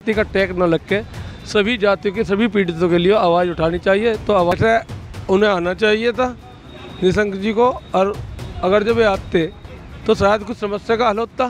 जाति का टैग न लग के सभी जातियों के सभी पीड़ितों के लिए आवाज़ उठानी चाहिए। तो आवाज़ उन्हें आना चाहिए था निशंक जी को, और अगर जब वे आते तो शायद कुछ समस्या का हल होता।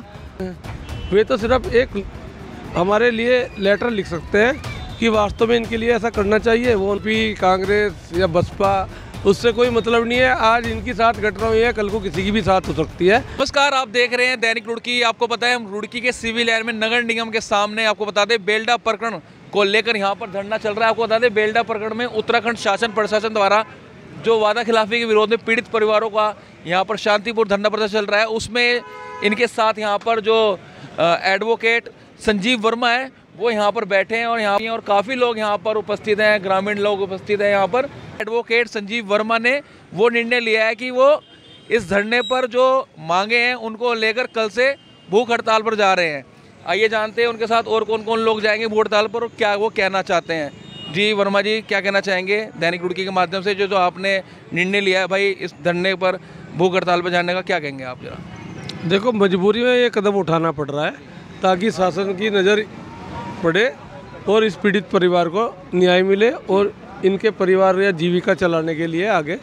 वे तो सिर्फ एक हमारे लिए लेटर लिख सकते हैं कि वास्तव में इनके लिए ऐसा करना चाहिए। वो भी कांग्रेस या बसपा, उससे कोई मतलब नहीं है। आज इनके साथ घटना हुई है, कल को किसी की भी साथ हो सकती है। नमस्कार, आप देख रहे हैं दैनिक रुड़की। आपको पता है हम रुड़की के सिविल लाइन में नगर निगम के सामने, आपको बता दें, बेलडा प्रकरण को लेकर यहाँ पर धरना चल रहा है। आपको बता दें, बेलडा प्रकरण में उत्तराखंड शासन प्रशासन द्वारा जो वादा खिलाफी के विरोध में पीड़ित परिवारों का यहाँ पर शांतिपूर्ण धरना प्रदर्शन चल रहा है, उसमें इनके साथ यहाँ पर जो एडवोकेट संजीव वर्मा है वो यहाँ पर बैठे हैं और काफ़ी लोग यहाँ पर उपस्थित हैं, ग्रामीण लोग उपस्थित हैं। यहाँ पर एडवोकेट संजीव वर्मा ने वो निर्णय लिया है कि वो इस धरने पर जो मांगे हैं उनको लेकर कल से भूख हड़ताल पर जा रहे हैं। आइए जानते हैं उनके साथ और कौन कौन लोग जाएंगे भूख हड़ताल पर और क्या वो कहना चाहते हैं। जी वर्मा जी, क्या कहना चाहेंगे दैनिक रुड़की के माध्यम से जो आपने निर्णय लिया है भाई इस धरने पर भूख हड़ताल पर जाने का, क्या कहेंगे आप जरा? देखो, मजबूरी में ये कदम उठाना पड़ रहा है ताकि शासन की नज़र पड़े और इस पीड़ित परिवार को न्याय मिले और इनके परिवार या जीविका चलाने के लिए आगे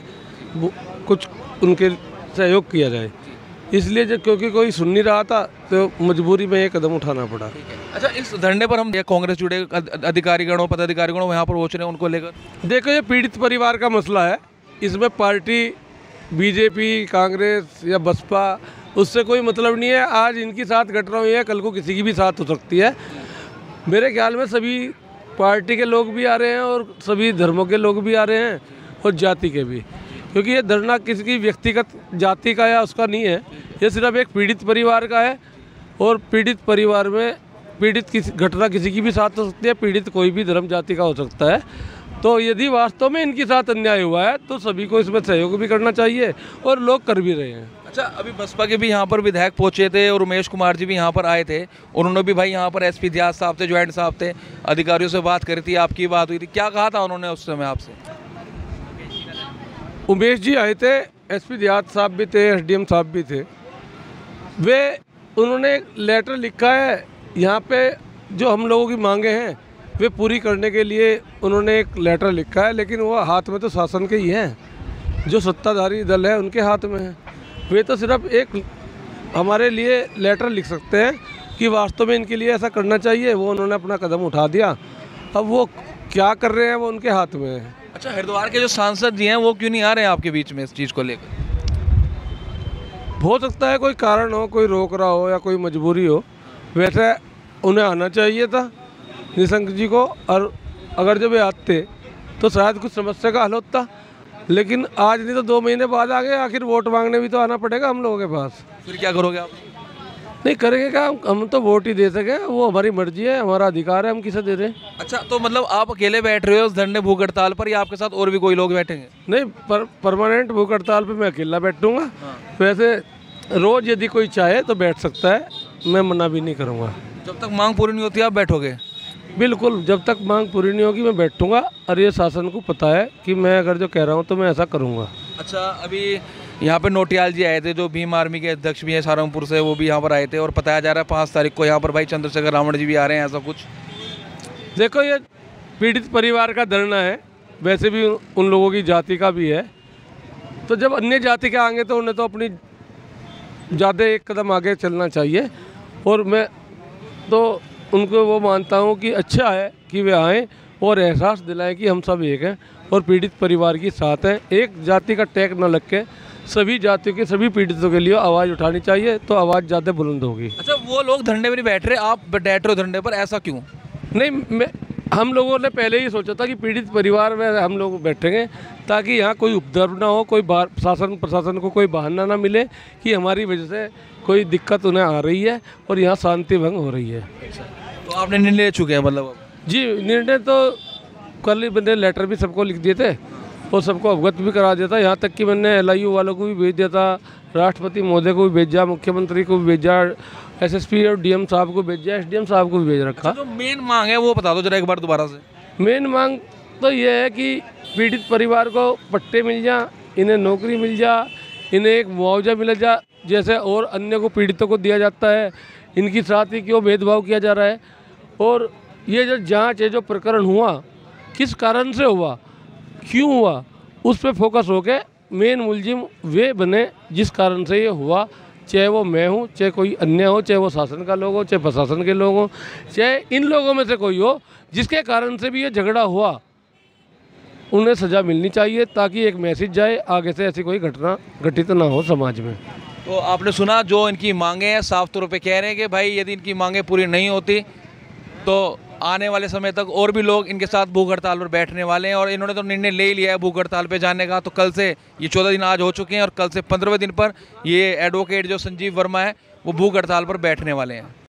कुछ उनके सहयोग किया जाए। इसलिए जब क्योंकि कोई सुन नहीं रहा था तो मजबूरी में ये कदम उठाना पड़ा। अच्छा, इस धरने पर हम कांग्रेस जुड़े अधिकारीगणों पदाधिकारीगणों यहाँ पर पहुँच रहे हैं, उनको लेकर देखो ये पीड़ित परिवार का मसला है। इसमें पार्टी बीजेपी, कांग्रेस या बसपा, उससे कोई मतलब नहीं है। आज इनकी साथ घटना हुई है, कल को किसी की भी साथ हो सकती है। मेरे ख्याल में सभी पार्टी के लोग भी आ रहे हैं और सभी धर्मों के लोग भी आ रहे हैं और जाति के भी, क्योंकि ये धरना किसी की व्यक्तिगत जाति का या उसका नहीं है, ये सिर्फ एक पीड़ित परिवार का है। और पीड़ित परिवार में पीड़ित घटना किसी की भी साथ हो सकती है, पीड़ित कोई भी धर्म जाति का हो सकता है। तो यदि वास्तव में इनके साथ अन्याय हुआ है तो सभी को इसमें सहयोग भी करना चाहिए और लोग कर भी रहे हैं। अच्छा, अभी बसपा के भी यहाँ पर विधायक पहुँचे थे और उमेश कुमार जी भी यहाँ पर आए थे, उन्होंने भी भाई यहाँ पर एसपी दियाज साहब थे, ज्वाइंट साहब थे, अधिकारियों से बात करी थी, आपकी बात हुई थी, क्या कहा था उन्होंने उस समय आपसे? उमेश जी आए थे, एसपी दियाज साहब भी थे, एसडीएम साहब भी थे। उन्होंने एक लेटर लिखा है यहाँ पे, जो हम लोगों की मांगे हैं वे पूरी करने के लिए उन्होंने एक लेटर लिखा है, लेकिन वो हाथ में तो शासन के ही हैं, जो सत्ताधारी दल है उनके हाथ में है। वे तो सिर्फ एक हमारे लिए लेटर लिख सकते हैं कि वास्तव में इनके लिए ऐसा करना चाहिए। वो उन्होंने अपना कदम उठा दिया, अब वो क्या कर रहे हैं वो उनके हाथ में है। अच्छा, हरिद्वार के जो सांसद जी हैं वो क्यों नहीं आ रहे हैं आपके बीच में इस चीज़ को लेकर? हो सकता है कोई कारण हो, कोई रोक रहा हो या कोई मजबूरी हो। वैसे उन्हें आना चाहिए था निशंक जी को, और अगर जब वे आते तो शायद कुछ समस्या का हल होता। लेकिन आज नहीं तो 2 महीने बाद आ गए, आखिर वोट मांगने भी तो आना पड़ेगा हम लोगों के पास। फिर क्या करोगे आप? नहीं करेंगे क्या, हम तो वोट ही दे सके, वो हमारी मर्जी है, हमारा अधिकार है, हम किसे दे रहे हैं। अच्छा, तो मतलब आप अकेले बैठ रहे हो उस धरने भूख हड़ताल पर या आपके साथ और भी कोई लोग बैठेंगे? नहीं, परमानेंट भूख हड़ताल पर मैं अकेला बैठूंगा। वैसे रोज़ यदि कोई चाहे तो बैठ सकता है, मैं मना भी नहीं करूँगा। जब तक मांग पूरी नहीं होती आप बैठोगे? बिल्कुल, जब तक मांग पूरी नहीं होगी मैं बैठूंगा, और ये शासन को पता है कि मैं अगर जो कह रहा हूँ तो मैं ऐसा करूँगा। अच्छा, अभी यहाँ पे नोटियाल जी आए थे जो भीम आर्मी के अध्यक्ष भी हैं सहारनपुर से, वो भी यहाँ पर आए थे और बताया जा रहा है 5 तारीख को यहाँ पर भाई चंद्रशेखर रावण जी भी आ रहे हैं, ऐसा कुछ? देखो, ये पीड़ित परिवार का धरना है, वैसे भी उन लोगों की जाति का भी है। तो जब अन्य जाति के आएंगे तो उन्हें तो अपनी ज़्यादा एक कदम आगे चलना चाहिए, और मैं तो उनको वो मानता हूँ कि अच्छा है कि वे आएँ और एहसास दिलाएं कि हम सब एक हैं और पीड़ित परिवार के साथ हैं। एक जाति का टैग न लग के सभी जातियों के सभी पीड़ितों के लिए आवाज़ उठानी चाहिए, तो आवाज़ ज़्यादा बुलंद होगी। अच्छा, वो लोग धरने पर नहीं बैठ रहे, आप बैठ रहे हो धरने पर, ऐसा क्यों? नहीं, हम लोगों ने पहले ही सोचा था कि पीड़ित परिवार में हम लोग बैठेंगे ताकि यहाँ कोई उपद्रव ना हो, कोई शासन प्रशासन को कोई बहाना ना मिले कि हमारी वजह से कोई दिक्कत उन्हें आ रही है और यहाँ शांति भंग हो रही है। तो आपने निर्णय ले चुके हैं मतलब? जी, निर्णय तो कल ही मैंने लेटर भी सबको लिख दिए थे और सबको अवगत भी करा दिया था। यहाँ तक कि मैंने LIU वालों को भी भेज दिया था, राष्ट्रपति महोदय को भी भेजा, मुख्यमंत्री को भी भेजा, SSP और DM साहब को भेजा, SDM साहब को भी भेज रखा। जो मेन मांग है वो बता दो जरा एक बार दोबारा से। मेन मांग तो ये है कि पीड़ित परिवार को पट्टे मिल जा, इन्हें नौकरी मिल जा, इन्हें एक मुआवजा मिल जा, जैसे और अन्य को पीड़ितों को दिया जाता है। इनकी साथ ही क्यों भेदभाव किया जा रहा है। और ये जो जांच है, जो प्रकरण हुआ, किस कारण से हुआ, क्यों हुआ, उस पर फोकस होके मेन मुलजिम वे बने जिस कारण से ये हुआ, चाहे वो मैं हूँ, चाहे कोई अन्य हो, चाहे वो शासन का लोग हो, चाहे प्रशासन के लोग हों, चाहे इन लोगों में से कोई हो, जिसके कारण से भी ये झगड़ा हुआ, उन्हें सज़ा मिलनी चाहिए, ताकि एक मैसेज जाए आगे से ऐसी कोई घटना घटित ना हो समाज में। तो आपने सुना जो इनकी मांगे हैं, साफ तौर पे कह रहे हैं कि भाई यदि इनकी मांगे पूरी नहीं होती तो आने वाले समय तक और भी लोग इनके साथ भूख हड़ताल पर बैठने वाले हैं। और इन्होंने तो निर्णय ले ही लिया है भूख हड़ताल पे जाने का। तो कल से ये 14 दिन आज हो चुके हैं और कल से 15वें दिन पर ये एडवोकेट जो संजीव वर्मा है वो भूख हड़ताल पर बैठने वाले हैं।